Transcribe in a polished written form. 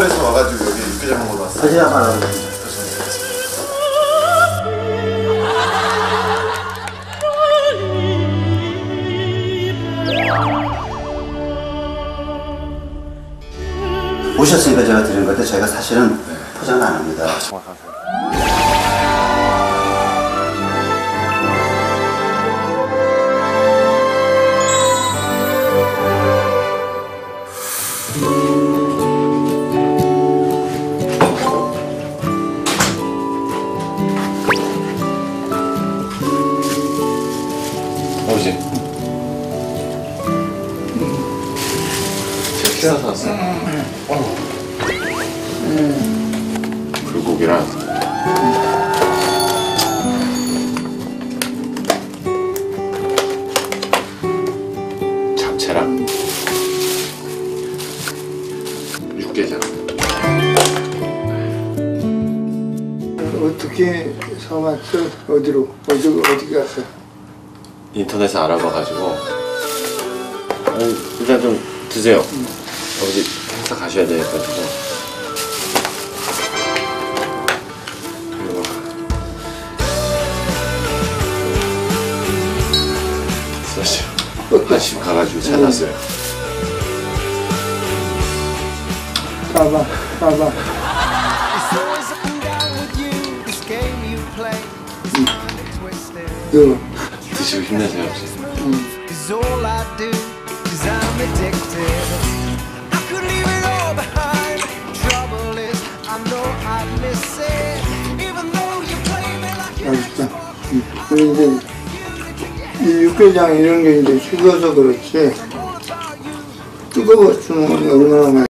서울에서 와가지고 여기 육개장 먹으러 왔어요. 사진 한번 하겠습니다. 오셨으니까 제가 드린 건데 저희가 사실은 포장을 안 합니다. 정말 감사합니다. 오지. 제가 키워서 왔어요. 불고기랑 잡채랑 육개장. 어떻게 사왔어? 어디 갔어? 인터넷에 알아봐가지고. 아니, 일단 좀 드세요. 아버지 행사 가셔야 돼가지고. 한식 가가지고 찾았어요. 봐봐. 너 드시고 힘내세요, 아버지. 맛있다. 근데 이제 이 육개장 이런 게 이제 식어서 그렇지 뜨거웠으면 얼마나